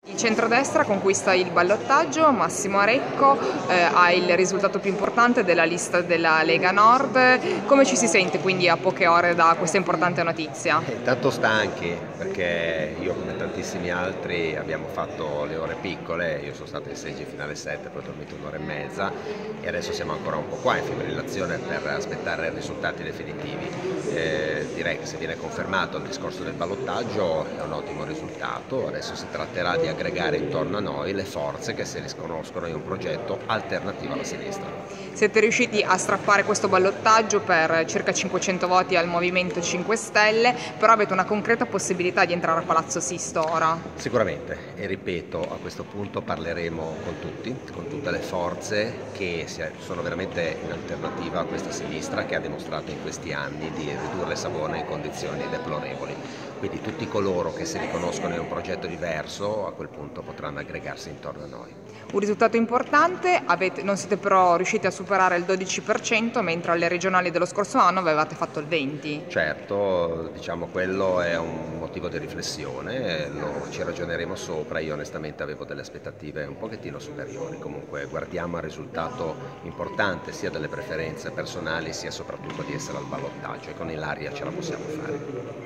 Il centrodestra conquista il ballottaggio, Massimo Arecco ha il risultato più importante della lista della Lega Nord. Come ci si sente quindi a poche ore da questa importante notizia? Tanto stanchi, perché io come tantissimi altri abbiamo fatto le ore piccole, io sono stato in seggi fino alle 7, poi ho dormito un'ora e mezza e adesso siamo ancora un po' qua in fibrillazione per aspettare i risultati definitivi. Direi che se viene confermato il discorso del ballottaggio è un ottimo risultato, adesso si tratterà di aggregare intorno a noi le forze che si riconoscono in un progetto alternativo alla sinistra. Siete riusciti a strappare questo ballottaggio per circa 500 voti al Movimento 5 Stelle, però avete una concreta possibilità di entrare a Palazzo Sisto ora? Sicuramente, e ripeto, a questo punto parleremo con tutti, con tutte le forze che sono veramente in alternativa a questa sinistra che ha dimostrato in questi anni di ridurre Savona in condizioni deplorevoli. Quindi tutti coloro che si riconoscono in un progetto diverso a quel punto potranno aggregarsi intorno a noi. Un risultato importante, non siete però riusciti a superare il 12%, mentre alle regionali dello scorso anno avevate fatto il 20%. Certo, diciamo quello è un motivo di riflessione, ci ragioneremo sopra, io onestamente avevo delle aspettative un pochettino superiori, comunque guardiamo al risultato importante sia delle preferenze personali sia soprattutto di essere al ballottaggio e con Ilaria ce la possiamo fare.